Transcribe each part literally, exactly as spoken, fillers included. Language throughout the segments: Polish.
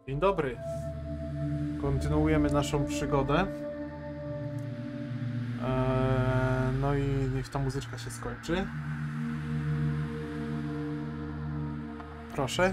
Dzień dobry. Kontynuujemy naszą przygodę. Eee, no i niech ta muzyczka się skończy. Proszę.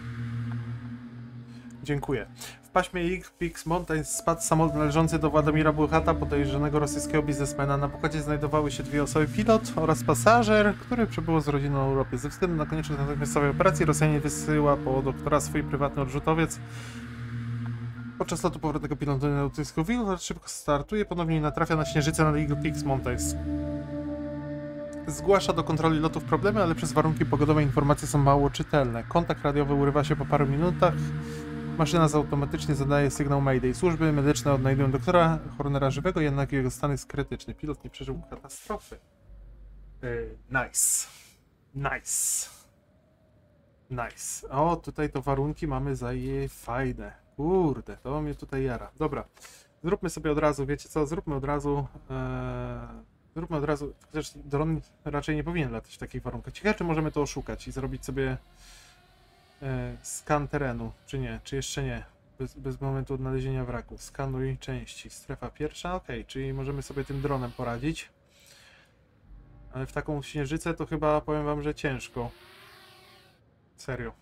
Dziękuję. W paśmie X Mountain spadł samolot należący do Władimira Buchata, podejrzanego rosyjskiego biznesmena. Na pokładzie znajdowały się dwie osoby, pilot oraz pasażer, który przybył z rodziną na Europie. Ze względu na konieczność natychmiastowej operacji Rosjanie wysyła po doktora swój prywatny odrzutowiec. Podczas lotu powrotnego pilota na lotnisku Will szybko startuje, ponownie natrafia na śnieżycę nad Eagle Peaks Mountains. Zgłasza do kontroli lotów problemy, ale przez warunki pogodowe informacje są mało czytelne. Kontakt radiowy urywa się po paru minutach. Maszyna automatycznie zadaje sygnał Mayday. Służby medyczne odnajdują doktora Hornera żywego, jednak jego stan jest krytyczny. Pilot nie przeżył katastrofy. Yy, nice. Nice. Nice. O, tutaj to warunki mamy zaje fajne. Kurde, to mnie tutaj jara. Dobra, zróbmy sobie od razu, wiecie co, zróbmy od razu, ee, zróbmy od razu, chociaż dron raczej nie powinien latać w takich warunkach. Ciekawe, czy możemy to oszukać i zrobić sobie e, skan terenu, czy nie, czy jeszcze nie, bez, bez momentu odnalezienia wraku. Skanuj części, strefa pierwsza, ok, czyli możemy sobie tym dronem poradzić. Ale w taką śnieżycę to chyba, powiem wam, że ciężko. Serio.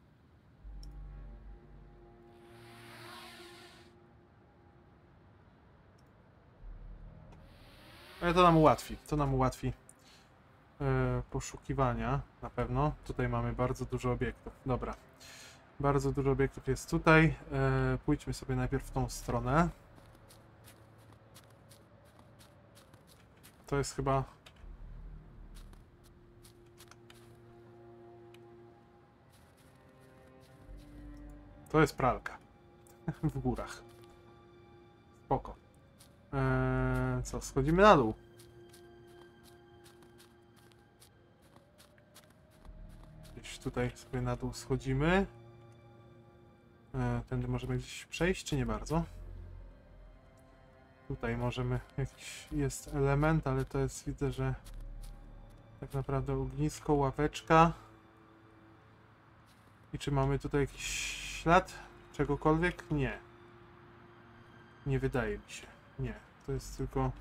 Ale to nam ułatwi, to nam ułatwi yy, poszukiwania na pewno. Tutaj mamy bardzo dużo obiektów. Dobra, bardzo dużo obiektów jest tutaj. Yy, pójdźmy sobie najpierw w tą stronę. To jest chyba... To jest pralka. W górach. Spoko. Eee, co, schodzimy na dół. Gdzieś tutaj sobie na dół schodzimy. Eee, tędy możemy gdzieś przejść, czy nie bardzo? Tutaj możemy, jakiś jest element, ale to jest, widzę, że tak naprawdę ognisko, ławeczka. I czy mamy tutaj jakiś ślad czegokolwiek? Nie. Nie wydaje mi się. Nie, to jest tylko...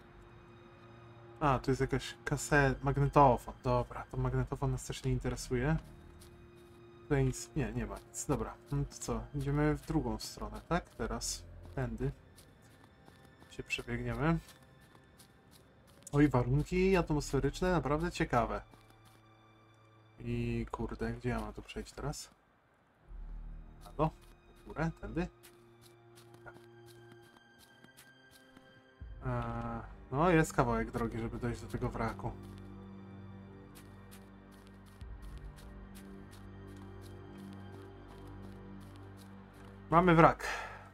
A, to jest jakaś kaseta, magnetofon. Dobra, to magnetofon nas też nie interesuje. Tutaj nic, nie, nie ma nic. Dobra, no to co? Idziemy w drugą stronę, tak? Teraz tędy się przebiegniemy. Oj, warunki atmosferyczne naprawdę ciekawe. I kurde, gdzie ja mam tu przejść teraz? Halo? W górę, tędy? Eee, no jest kawałek drogi, żeby dojść do tego wraku. Mamy wrak.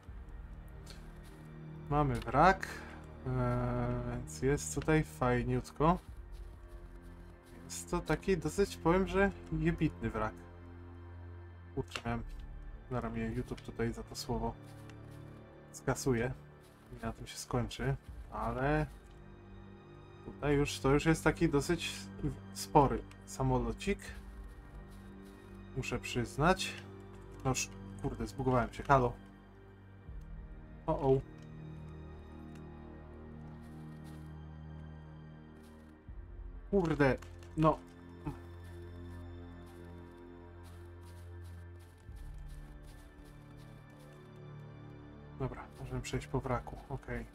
Mamy wrak. Eee, więc jest tutaj fajniutko. Jest to taki dosyć, powiem, że jebitny wrak. Kurczę, miałem... Zaraz mnie YouTube tutaj za to słowo skasuje. I na tym się skończy. Ale tutaj już to już jest taki dosyć spory samolocik. Muszę przyznać. No już, kurde, zbugowałem się. Halo. O, o. Kurde, no. Dobra, możemy przejść po wraku. Okej. Okay.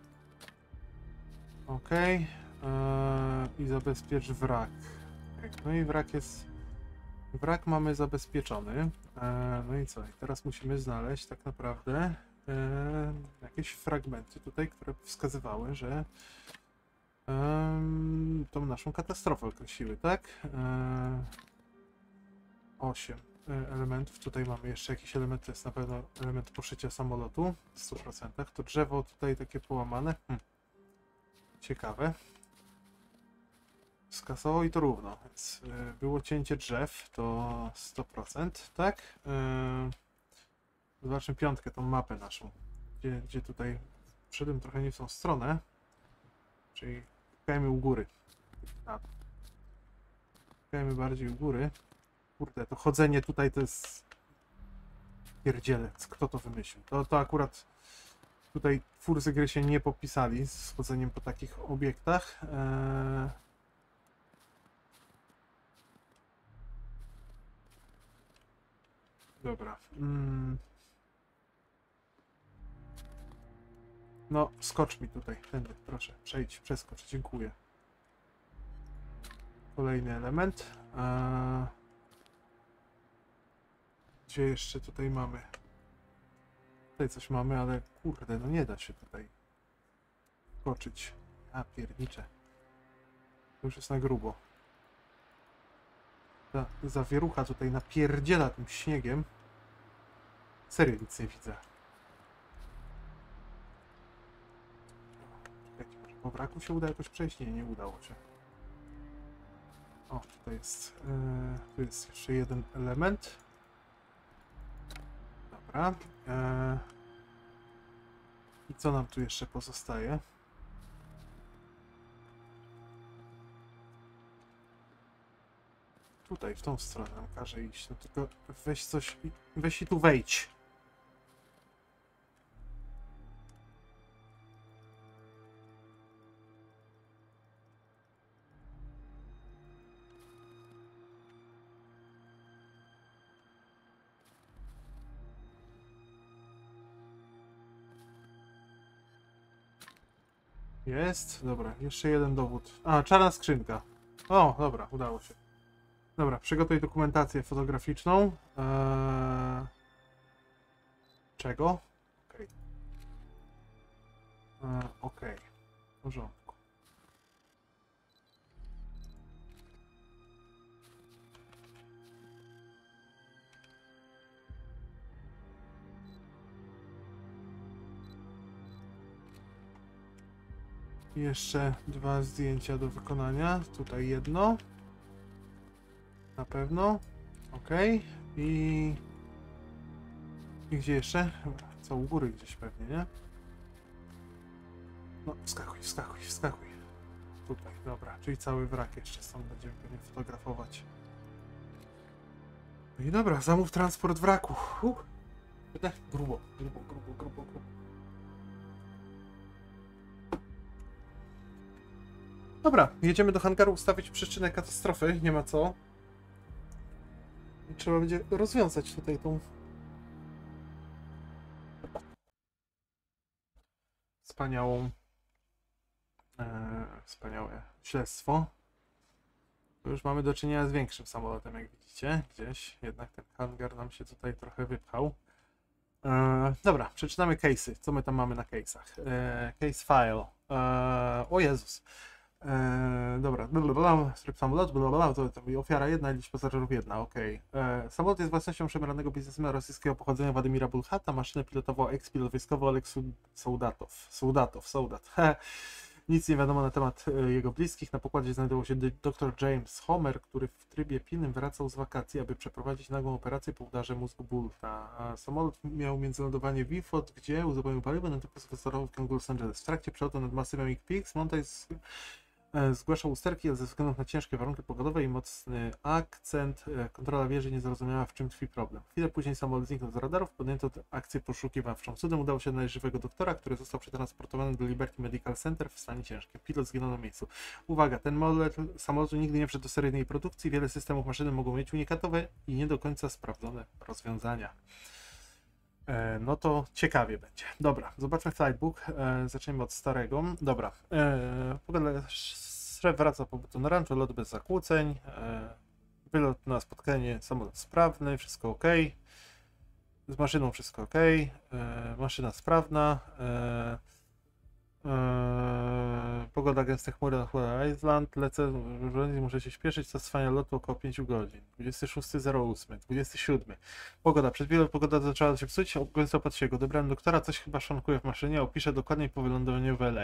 Okej. Okay. Eee, I zabezpiecz wrak. Okay. No i wrak jest... Wrak mamy zabezpieczony. Eee, no i co? I teraz musimy znaleźć tak naprawdę eee, jakieś fragmenty tutaj, które wskazywały, że eee, tą naszą katastrofę określiły, tak? Eee, osiem elementów. Tutaj mamy jeszcze jakiś element, to jest na pewno element poszycia samolotu w stu procentach. To drzewo tutaj takie połamane. Hm. Ciekawe. Skasowało i to równo, więc y, było cięcie drzew, to sto procent, tak? Yy, zobaczmy piątkę, tą mapę naszą, gdzie, gdzie tutaj wszedłem trochę nie w tą stronę, czyli szukajmy u góry. Szukajmy bardziej u góry. Kurde, to chodzenie tutaj to jest pierdzielę, kto to wymyślił? To, to akurat tutaj twórcy gry się nie popisali z chodzeniem po takich obiektach. Eee... Dobra. Mm. No, skocz mi tutaj, tędy, proszę, przejdź, przeskocz, dziękuję. Kolejny element. Eee... Gdzie jeszcze tutaj mamy? Tutaj coś mamy, ale kurde, no nie da się tutaj skoczyć. A piernicze. To już jest na grubo. Ta zawierucha tutaj napierdziela tym śniegiem. Serio nic nie widzę. Czekajcie, może po wraku się uda jakoś przejść? Nie, nie udało się. O, tutaj jest, yy, tu jest jeszcze jeden element. Dobra. Yy. I co nam tu jeszcze pozostaje? Tutaj, w tą stronę nam każe iść. No tylko weź coś, weź i tu wejdź. Jest, dobra, jeszcze jeden dowód. A, czarna skrzynka. O, dobra, udało się. Dobra, przygotuj dokumentację fotograficzną. Eee... Czego? Okej. Okay. Eee, Okej, okay. W porządku. Jeszcze dwa zdjęcia do wykonania. Tutaj jedno. Na pewno. Ok. I... I gdzie jeszcze? Co, u góry gdzieś pewnie, nie? No, wskakuj, wskakuj, wskakuj. Tutaj, dobra. Czyli cały wrak jeszcze stąd będziemy pewnie fotografować. No i dobra, zamów transport wraku. Uh. Grubo, grubo, grubo, grubo, grubo. Dobra, jedziemy do hangaru ustawić przyczynę katastrofy, nie ma co. I trzeba będzie rozwiązać tutaj tą wspaniałą e, wspaniałe śledztwo. Tu już mamy do czynienia z większym samolotem, jak widzicie, gdzieś, jednak ten hangar nam się tutaj trochę wypchał. E, dobra, przeczytamy case'y, co my tam mamy na case'ach. E, case file, e, o Jezus. Eee, dobra, blablabla, tryb samolot, blablabla, to, to ofiara jedna, liczba pasażerów jedna, okej. Okay. Eee, samolot jest własnością szemranego biznesmena rosyjskiego pochodzenia Władimira Bulhata, maszynę pilotował ekspilot wojskowy Oleg Sołdatow. Sołdatow, Sołdat. Nic nie wiadomo na temat e, jego bliskich. Na pokładzie znajdował się doktor James Homer, który w trybie pilnym wracał z wakacji, aby przeprowadzić nagłą operację po udarze mózgu Bulta. A samolot miał międzylądowanie w Wilford, gdzie uzupełnił paliwo, na typu wystorował w kierunku Los Angeles. W trakcie przelotu nad masywem X P X Montaj z... zgłaszał usterki, ale ze względu na ciężkie warunki pogodowe i mocny akcent kontrola wieży nie zrozumiała, w czym tkwi problem. Chwilę później samolot zniknął z radarów, podjęto akcję poszukiwawczą. Cudem udało się znaleźć żywego doktora, który został przetransportowany do Liberty Medical Center w stanie ciężkim. Pilot zginął na miejscu. Uwaga, ten model samolotu nigdy nie wszedł do seryjnej produkcji. Wiele systemów maszyny mogą mieć unikatowe i nie do końca sprawdzone rozwiązania. E, no to ciekawie będzie. Dobra, zobaczmy flightbook. E, zaczniemy od starego. Dobra, e, w ogóle szef wraca po pobytu na ranczu, lot bez zakłóceń. E, wylot na spotkanie, samolot sprawny, wszystko ok. Z maszyną wszystko ok. E, maszyna sprawna. E, e, pogoda gęste chmury na chmurę Island. Lecę, muszę się śpieszyć, czas trwania lotu około pięć godzin. dwudziestego szóstego zero ósmego, dwudziestego siódmego. Pogoda. Przed chwilą pogoda zaczęła się psuć, końcu opatrzyłem go. Dobrałem doktora, coś chyba szankuje w maszynie, opiszę dokładniej po wylądowaniu w L A.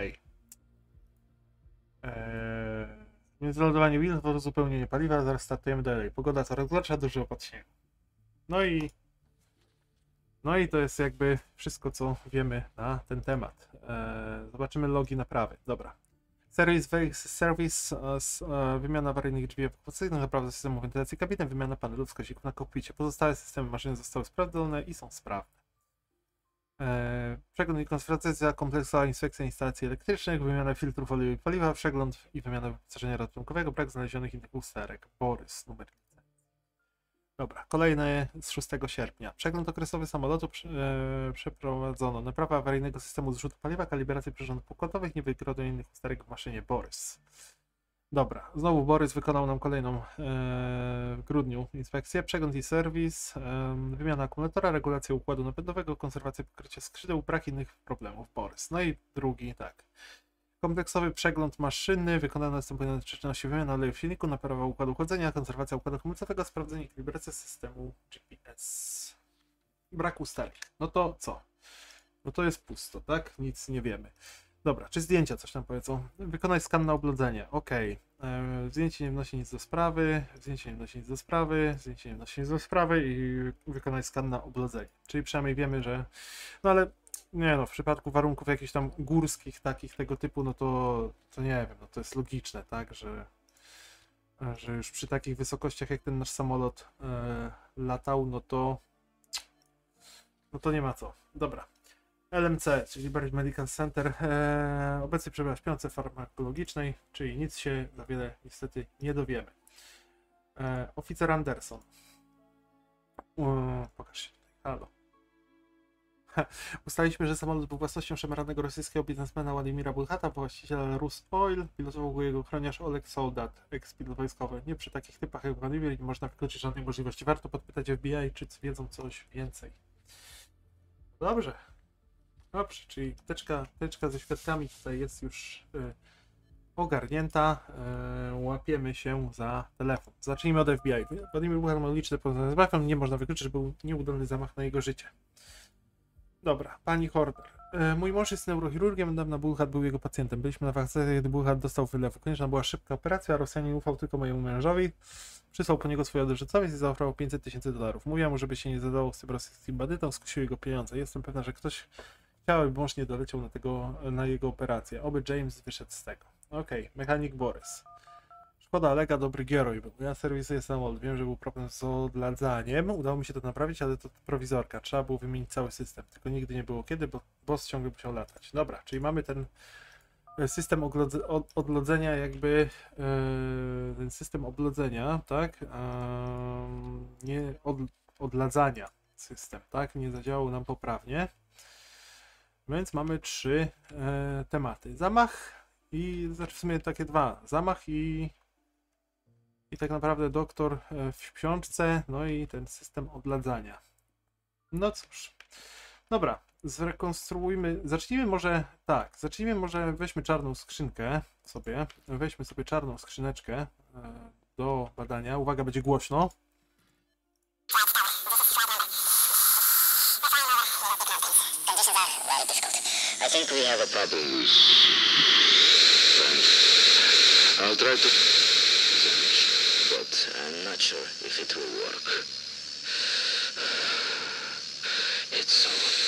Eee, międzylądowanie Wilford, uzupełnienie paliwa, zaraz startujemy do L A. Pogoda coraz gorsza, duży opad śniegu. No i no i to jest jakby wszystko, co wiemy na ten temat. Eee, zobaczymy logi naprawy. Dobra. Service Vehicle Service, e, s- e, wymiana awaryjnych drzwi ewakuacyjnych, naprawa systemu wentylacji kabiny, wymiana panelów wskaźników na kokpicie. Pozostałe systemy maszyny zostały sprawdzone i są sprawne. E, przegląd i konfiguracja kompleksowa inspekcja instalacji elektrycznych, wymiana filtrów oleju i paliwa, przegląd i wymiana wyposażenia ratunkowego, brak znalezionych innych usterek. Borys, numer licencji. Dobra, kolejny z szóstego sierpnia. Przegląd okresowy samolotu prze, e, przeprowadzono. Naprawa awaryjnego systemu zrzutu paliwa, kalibracja przyrządów pokładowych, nie wykryto innych usterek w maszynie. Borys. Dobra, znowu Borys wykonał nam kolejną e, w grudniu inspekcję. Przegląd i serwis, e, wymiana akumulatora, regulacja układu napędowego, konserwacja pokrycia skrzydeł, brak innych problemów. Borys. No i drugi, tak. Kompleksowy przegląd maszyny, wykonana następujące czynności: wymiana oleju w silniku, naprawa układu chłodzenia, konserwacja układu hamulcowego, sprawdzenie kalibracji systemu G P S. Brak usterek. No to co? No to jest pusto, tak? Nic nie wiemy. Dobra, czy zdjęcia coś tam powiedzą? Wykonaj skan na oblodzenie. Ok. E, zdjęcie nie wnosi nic do sprawy, zdjęcie nie wnosi nic do sprawy, zdjęcie nie wnosi nic do sprawy i wykonaj skan na oblodzenie. Czyli przynajmniej wiemy, że... No ale nie no, w przypadku warunków jakichś tam górskich, takich tego typu, no to, to nie wiem, no to jest logiczne, tak, że, że już przy takich wysokościach jak ten nasz samolot e, latał, no to no to nie ma co. Dobra. L M C, czyli Liberty Medical Center, e, obecnie przebywa w śpiące farmakologicznej, czyli nic się za wiele niestety nie dowiemy. E, oficer Anderson. E, pokaż się tutaj, halo. Ustaliliśmy, że samolot był własnością szemranego rosyjskiego biznesmena Władimira Bulhata, właściciela Rus Oil, pilotował go jego ochroniarz Oleg Soldat, ekspilot wojskowy. Nie przy takich typach jak Władimir nie można wykluczyć żadnej możliwości. Warto podpytać F B I, czy wiedzą coś więcej. Dobrze. Dobrze, czyli teczka, teczka ze świadkami tutaj jest już y, ogarnięta. Y, łapiemy się za telefon. Zacznijmy od F B I. Władimir Bulhat miał liczne powiązania z mafem, nie można wykluczyć, że był nieudolny zamach na jego życie. Dobra, pani Horner. E, mój mąż jest neurochirurgiem, niedawno Bulhat był jego pacjentem. Byliśmy na wakacjach, kiedy Bulhat dostał wylewu. Konieczna była szybka operacja, a Rosjanin ufał tylko mojemu mężowi. Przysłał po niego swój odrzucowiec i zaoferował pięćset tysięcy dolarów. Mówiłem mu, żeby się nie zadało z tym rosyjskim bandytą, skusił jego pieniądze. Jestem pewna, że ktoś chciał, aby mąż nie doleciał na, tego, na jego operację. Oby James wyszedł z tego. Okej, okay. Mechanik Borys. Szkoda Alega, dobry gieroj był. Ja serwisuję samolot. Wiem, że był problem z odladzaniem. Udało mi się to naprawić, ale to prowizorka. Trzeba było wymienić cały system. Tylko nigdy nie było kiedy, bo boss ciągle musiał latać. Dobra, czyli mamy ten system odlodzenia, jakby yy, ten system oblodzenia, tak? Yy, nie od, odladzania system, tak? Nie zadziałał nam poprawnie. Więc mamy trzy yy, tematy. Zamach i, znaczy w sumie takie dwa. Zamach i I tak naprawdę doktor w śpiączce, no i ten system odladzania. No cóż. Dobra, zrekonstruujmy. Zacznijmy może tak. Zacznijmy może, weźmy czarną skrzynkę sobie. Weźmy sobie czarną skrzyneczkę do badania. Uwaga, będzie głośno. I think we have a problem with I'll try to but I'm not sure if it will work. It's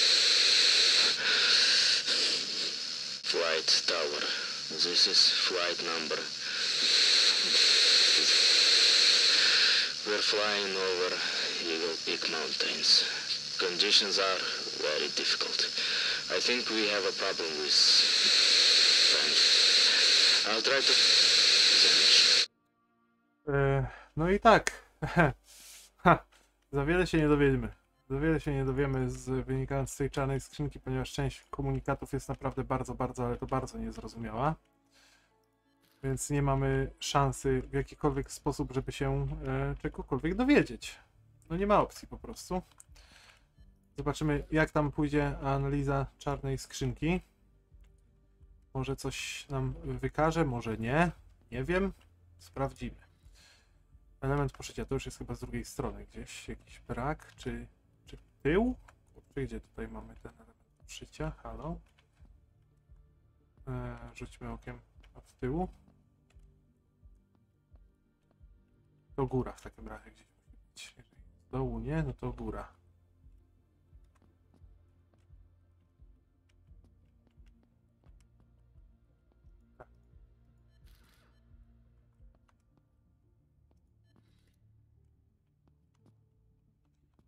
Flight Tower. This is flight number. We're flying over Eagle Peak Mountains. Conditions are very difficult. I think we have a problem with I'll try to No i tak. Ha, za wiele się nie dowiemy. Za wiele się nie dowiemy z wynikając z tej czarnej skrzynki, ponieważ część komunikatów jest naprawdę bardzo, bardzo, ale to bardzo niezrozumiała. Więc nie mamy szansy w jakikolwiek sposób, żeby się e, czegokolwiek dowiedzieć. No nie ma opcji po prostu. Zobaczymy, jak tam pójdzie analiza czarnej skrzynki. Może coś nam wykaże, może nie. Nie wiem. Sprawdzimy. Element poszycia, to już jest chyba z drugiej strony gdzieś. Jakiś brak, czy, czy tył? Czy gdzie tutaj mamy ten element poszycia? Halo? Eee, rzućmy okiem w tyłu. To góra w takim razie gdzieś musi być. Jeżeli z dołu nie, no to góra.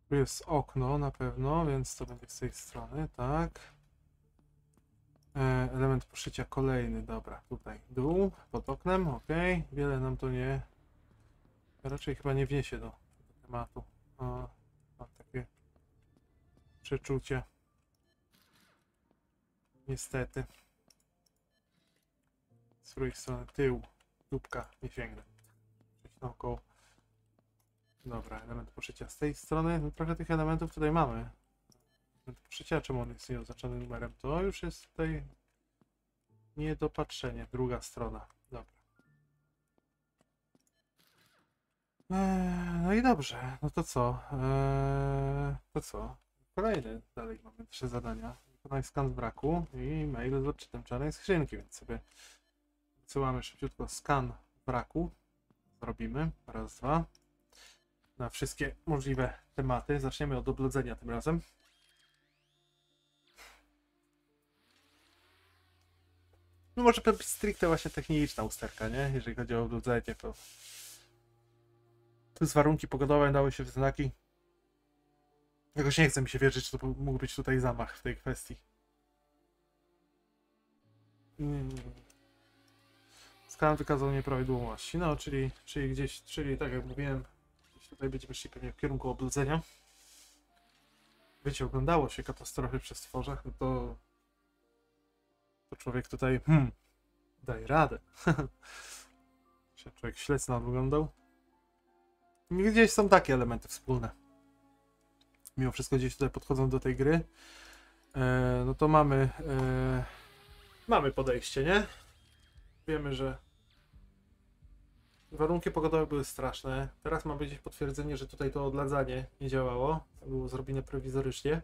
Tu jest okno na pewno, więc to będzie z tej strony, tak. E, element poszycia kolejny, dobra, tutaj dół, pod oknem, ok. Wiele nam to nie... Raczej chyba nie wniesie do tego tematu. O, mam takie przeczucie. Niestety. Z której strony tył, dupka, nie sięgnę. Przejść naokoło. Dobra, element poszycia z tej strony. No, trochę tych elementów tutaj mamy. Element poszycia, czemu on jest nieoznaczony numerem? To już jest tutaj niedopatrzenie. Druga strona. Dobra. Eee, no i dobrze. No to co? Eee, to co? Kolejny. Dalej mamy trzy zadania. Wykonaj skan braku i mail z odczytem czarnej skrzynki, więc sobie wysyłamy szybciutko skan braku. Zrobimy. Raz, dwa. Na wszystkie możliwe tematy. Zaczniemy od oblodzenia tym razem. No może to być stricte właśnie techniczna usterka, nie? Jeżeli chodzi o oblodzenie, to plus warunki pogodowe dały się w znaki. Jakoś nie chce mi się wierzyć, że to mógł być tutaj zamach w tej kwestii. Hmm. Skan wykazał nieprawidłowości, no czyli, czyli gdzieś, czyli tak jak mówiłem, gdzieś tutaj będziemy szli pewnie w kierunku oblodzenia. Wiecie, oglądało się katastrofy przy stworzach, no to, to człowiek tutaj, hmm, daje radę. Się człowiek śledztwo oglądał. Gdzieś są takie elementy wspólne. Mimo wszystko gdzieś tutaj podchodzą do tej gry. E, no to mamy e, mamy podejście, nie? Wiemy, że warunki pogodowe były straszne. Teraz ma być potwierdzenie, że tutaj to odladzanie nie działało. Było zrobione prowizorycznie.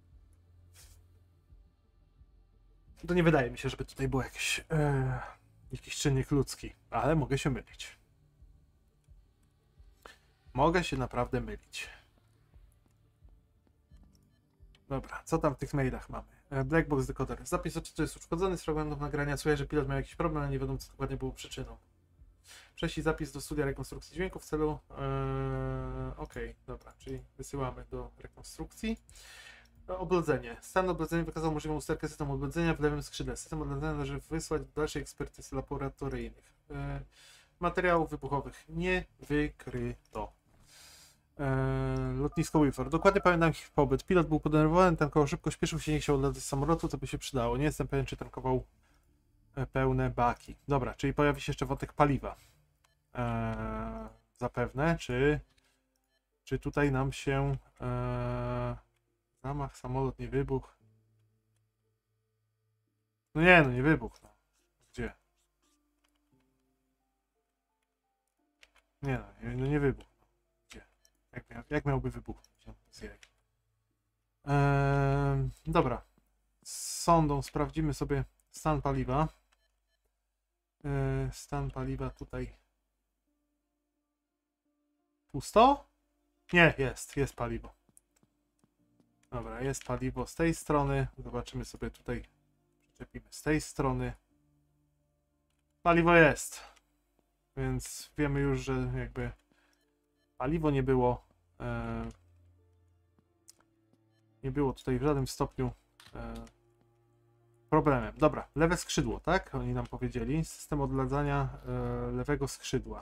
To nie wydaje mi się, żeby tutaj był jakiś, e, jakiś czynnik ludzki, ale mogę się mylić. Mogę się naprawdę mylić. Dobra, co tam w tych mailach mamy? Blackbox decoder. Zapis oczytu jest uszkodzony z fragmentów nagrania. Słyszę, że pilot miał jakiś problem, ale nie wiadomo, co dokładnie było przyczyną. Prześlij zapis do studia rekonstrukcji dźwięku w celu... Yy, Okej, okay, dobra, czyli wysyłamy do rekonstrukcji. Oblodzenie. Stan oblodzenia wykazał możliwą usterkę systemu oblodzenia w lewym skrzydle. System oblodzenia należy wysłać do dalszej ekspertyzy laboratoryjnych. Yy, materiałów wybuchowych nie wykryto. Eee, lotnisko Wilford. Dokładnie pamiętam ich pobyt. Pilot był podenerwowany, tankował szybko, śpieszył się, nie chciał odlecieć z samolotu, to by się przydało. Nie jestem pewien, czy tankował e, pełne baki. Dobra, czyli pojawi się jeszcze wątek paliwa. Eee, zapewne, czy czy tutaj nam się eee, zamach, samolot nie wybuchł. No nie, no nie wybuchł. No. Gdzie? Nie no, nie, no nie wybuchł. Jak, miał, jak miałby wybuchnąć? Eee, dobra. Z sondą sprawdzimy sobie stan paliwa. Eee, stan paliwa tutaj. Pusto? Nie, jest, jest paliwo. Dobra, jest paliwo z tej strony. Zobaczymy sobie tutaj. Przyczepimy z tej strony. Paliwo jest. Więc wiemy już, że jakby paliwo nie było. E, nie było tutaj w żadnym stopniu e, problemem. Dobra, lewe skrzydło, tak? Oni nam powiedzieli. System odladzania e, lewego skrzydła.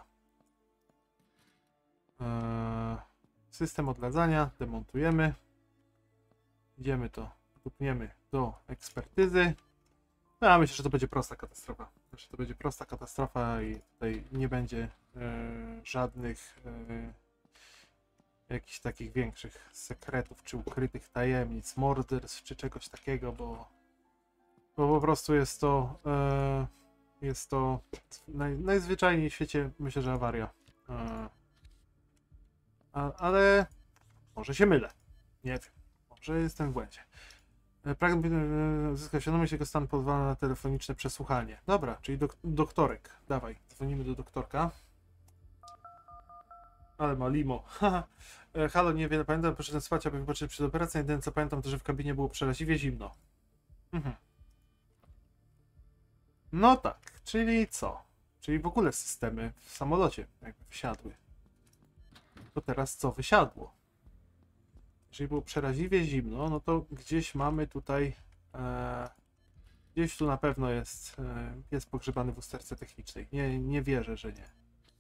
E, system odladzania demontujemy. Idziemy to, dupniemy do ekspertyzy. No, a myślę, że to będzie prosta katastrofa. Myślę, że to będzie prosta katastrofa i tutaj nie będzie e, żadnych e, jakichś takich większych sekretów, czy ukrytych tajemnic, morderstw, czy czegoś takiego, bo, bo po prostu jest to e, jest to naj, najzwyczajniej w świecie, myślę, że awaria. E, a, ale może się mylę. Nie wiem. Może jestem w błędzie. Pragnę zyskać świadomość, jego stan pozwala na telefoniczne przesłuchanie. Dobra, czyli dok doktorek. Dawaj, dzwonimy do doktorka. Ale ma limo. Halo, niewiele pamiętam, poszedłem spać, aby wypocząć przed operacją. Jedyne co pamiętam, to że w kabinie było przeraźliwie zimno. Mhm. No tak, czyli co? Czyli w ogóle systemy w samolocie jakby wysiadły. To teraz co wysiadło? Jeżeli było przeraźliwie zimno, no to gdzieś mamy tutaj... E, gdzieś tu na pewno jest, e, jest pogrzebany w usterce technicznej. Nie, nie wierzę, że nie.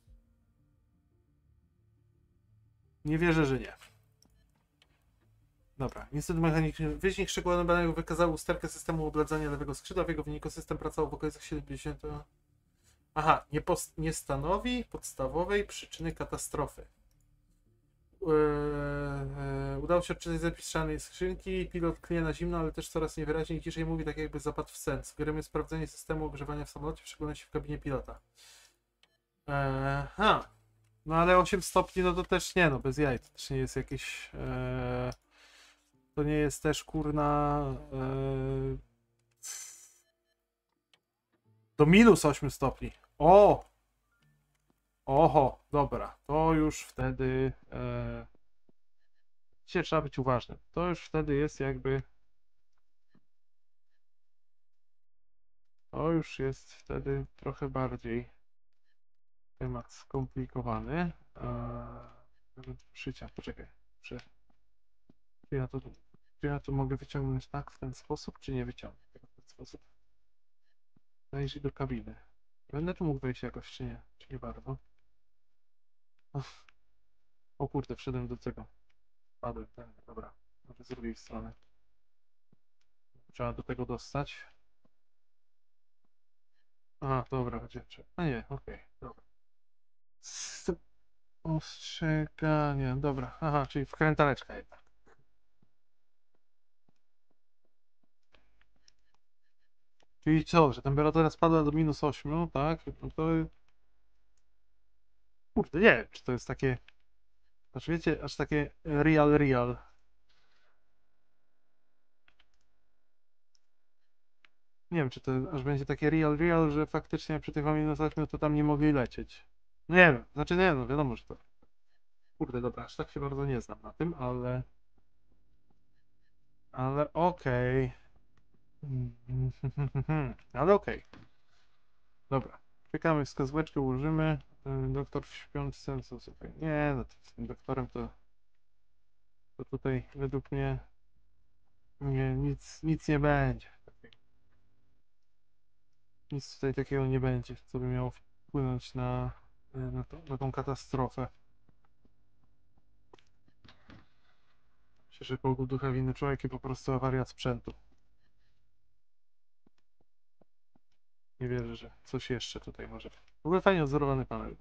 Nie wierzę, że nie. Dobra, niestety mechanik wyścig szczegółowy badań wykazał usterkę systemu obladzania lewego skrzydła. W jego wyniku system pracował w okolicach siedemdziesiątego. Aha, nie, post... nie stanowi podstawowej przyczyny katastrofy. Eee, udało się odczytać zapis szklanej skrzynki. Pilot klnie na zimno, ale też coraz niewyraźniej ciszej mówi, tak jakby zapadł w sen. Sugerujemy sprawdzenie systemu ogrzewania w samolocie, w szczególności w kabinie pilota. Eee, ha. No ale osiem stopni, no to też nie, no bez jaj. To też nie jest jakieś... Eee, to nie jest też kurna... Eee, do minus osiem stopni. O! Oho, dobra, to już wtedy e, dzisiaj trzeba być uważnym. To już wtedy jest jakby to już jest wtedy trochę bardziej temat skomplikowany. E, szycia, poczekaj. Czy, czy, ja to, czy ja to mogę wyciągnąć tak w ten sposób, czy nie wyciągnę tego w ten sposób? Zajrzyj do kabiny. Będę tu mógł wejść jakoś, czy nie? Czy nie bardzo? O kurde, wszedłem do tego. Padłem ten, dobra. Może z drugiej strony. Trzeba do tego dostać. A, dobra, gdzie? A nie, okej, okay, dobra. S ostrzeganie, dobra. Aha, czyli wkrętareczka jednak. Czyli co, że temperatura spadła do minus ośmiu, tak? No to... Kurde, nie wiem, czy to jest takie... Aż wiecie, aż takie real, real. Nie wiem, czy to aż będzie takie real, real, że faktycznie przy tych minus ośmiu to tam nie mogli lecieć. No nie wiem, znaczy nie, no wiadomo, że to... Kurde, dobra, aż tak się bardzo nie znam na tym, ale... Ale okej. Okay. Ale okej. Okay. Dobra. Czekamy, wskazóweczkę ułożymy. Doktor w śpiączce, co sobie. Nie, no to z tym doktorem to... To tutaj według mnie... Nie, nic, nic nie będzie. Nic tutaj takiego nie będzie, co by miało wpłynąć na, na, to, na tą katastrofę. Myślę, że Bóg ducha winny człowiek i po prostu awaria sprzętu. Nie wierzę, że coś jeszcze tutaj może być. W ogóle fajnie odzorowany panel.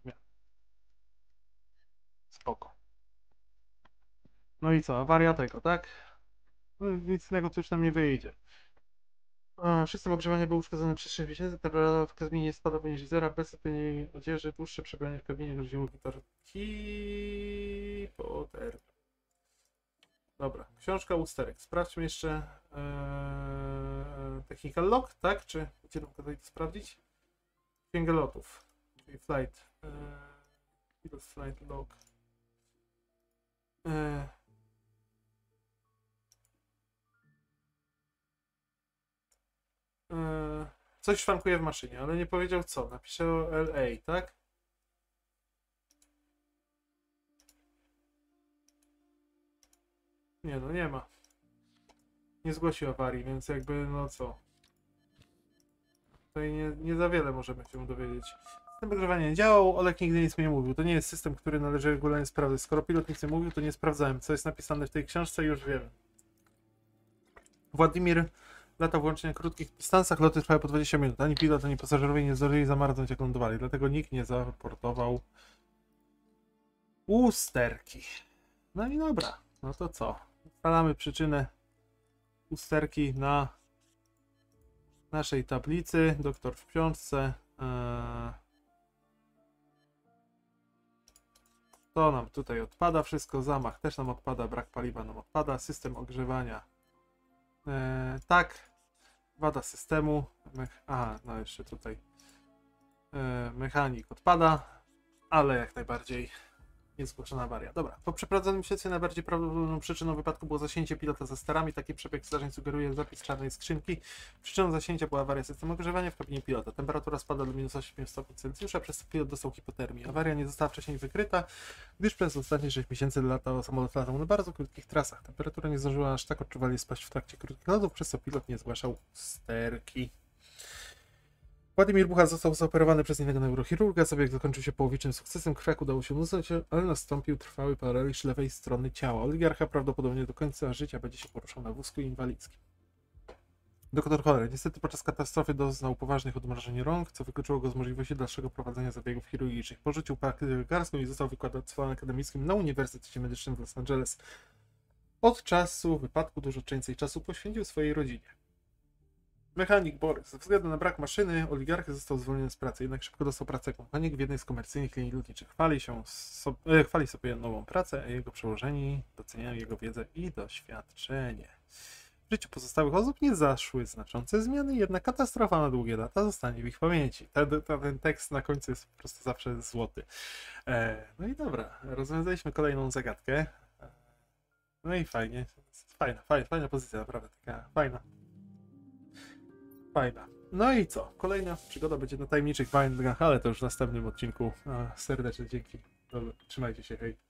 Spoko. No i co, awaria tego, tak? No, nic innego tu już nam nie wyjdzie. A, system ogrzewania był wskazany przez sześć miesięcy, temperatura w kabinie nie spada poniżej zera, bez zapewnienia odzieży, dłuższe przebywanie w kabinie ludzi mówi to hipotermia. Dobra, książka usterek. Sprawdźmy jeszcze ee, technical log, tak? Czy gdzie nam tutaj to sprawdzić? Księgę lotów, czyli flight. Ee, flight log. Ee, ee, coś szwankuje w maszynie, ale nie powiedział co. Napiszę o L A, tak? Nie no, nie ma. Nie zgłosił awarii, więc jakby no co. Tutaj nie, nie za wiele możemy się dowiedzieć. System ogrzewania nie działał, Olek nigdy nic mi nie mówił. To nie jest system, który należy regularnie sprawdzać. Skoro pilot nic nie mówił, to nie sprawdzałem. Co jest napisane w tej książce, już wiem. Władimir lata włącznie na krótkich dystansach. Loty trwały po dwadzieścia minut. Ani pilot, ani pasażerowie nie zdążyli zamarznąć, jak lądowali. Dlatego nikt nie zaraportował usterki. No i dobra. No to co? Ustalamy przyczynę usterki na naszej tablicy. Doktor w piątce. Eee... To nam tutaj odpada wszystko. Zamach też nam odpada. Brak paliwa nam odpada. System ogrzewania. Eee, tak. Wada systemu. Mech... Aha, no jeszcze tutaj. Eee, mechanik odpada. Ale jak najbardziej Niezgłoszona awaria. Dobra, po przeprowadzonym śledztwie najbardziej prawdopodobną przyczyną wypadku było zasięcie pilota za sterami. Taki przebieg zdarzeń sugeruje zapis czarnej skrzynki. Przyczyną zasięcia była awaria systemu ogrzewania w kabinie pilota. Temperatura spada do minus osiem stopni Celsjusza, przez co pilot dostał hipotermię. Awaria nie została wcześniej wykryta, gdyż przez ostatnie sześć miesięcy latał samolot latał na bardzo krótkich trasach. Temperatura nie zdążyła aż tak odczuwalnie spaść w trakcie krótkich lotów, przez co pilot nie zgłaszał sterki. Władimir Bucha został zaoperowany przez innego neurochirurga. Zabieg zakończył się połowicznym sukcesem. Krwiak udało się usunąć, ale nastąpił trwały paraliż lewej strony ciała. Oligarcha prawdopodobnie do końca życia będzie się poruszał na wózku inwalidzkim. Doktor Holler niestety podczas katastrofy doznał poważnych odmrożeń rąk, co wykluczyło go z możliwości dalszego prowadzenia zabiegów chirurgicznych. Porzucił praktykę lekarską i został wykładowcą akademickim na Uniwersytecie Medycznym w Los Angeles. Od czasu wypadku dużo więcej czasu poświęcił swojej rodzinie. Mechanik Borys. Ze względu na brak maszyny, oligarchy został zwolniony z pracy, jednak szybko dostał pracę jako mechanik w jednej z komercyjnych linii lotniczych. Chwali, się so, e, chwali sobie nową pracę, a jego przełożeni doceniają jego wiedzę i doświadczenie. W życiu pozostałych osób nie zaszły znaczące zmiany, jednak katastrofa na długie lata zostanie w ich pamięci. Ten, ten tekst na końcu jest po prostu zawsze złoty. E, no i dobra, rozwiązaliśmy kolejną zagadkę. No i fajnie, fajna, fajna, fajna pozycja, naprawdę taka fajna. Fajna. No i co? Kolejna przygoda będzie na tajemniczych wojnach, ale to już w następnym odcinku. A, serdeczne dzięki. Dobra, trzymajcie się, hej.